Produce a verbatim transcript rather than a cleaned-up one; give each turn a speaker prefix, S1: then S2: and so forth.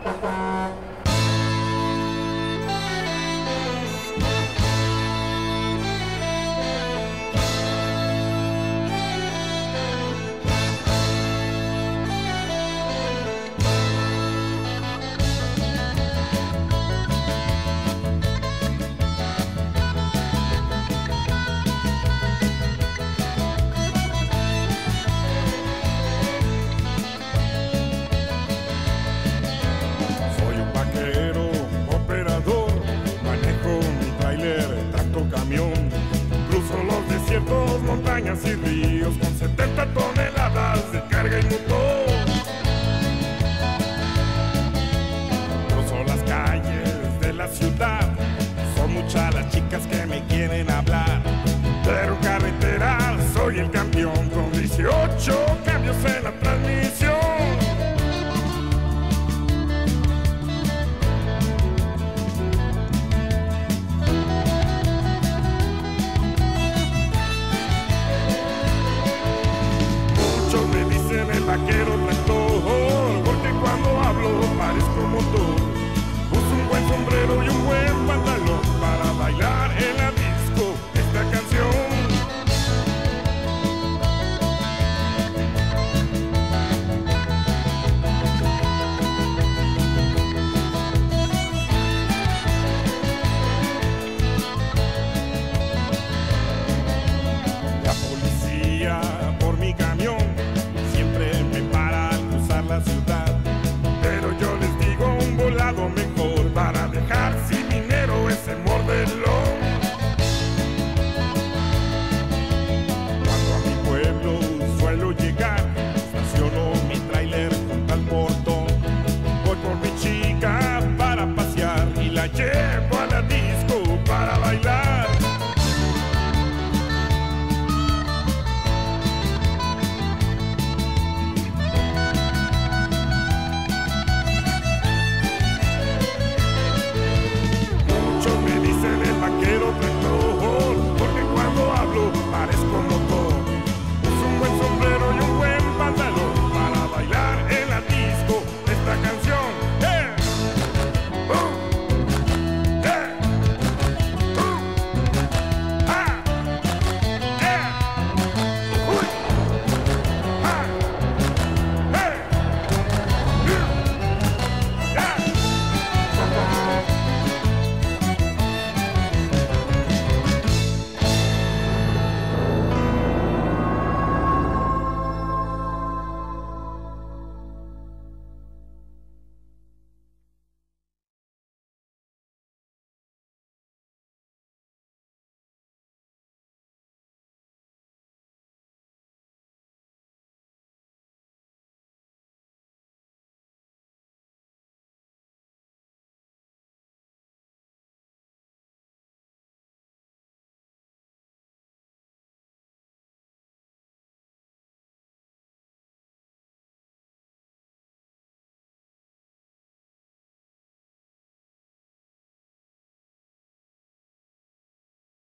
S1: Montañas y ríos con setenta toneladas de carga y motor. Cruzo las calles de la ciudad, son muchas las chicas que me quieren hablar, pero carretera soy el campeón con dieciocho cambios en la transmisión. Vaquero tractor, porque cuando hablo parezco motor. Uso un buen sombrero y un buen pantalón para bailar en la disco esta canción. La policía por mi camión la ciudad.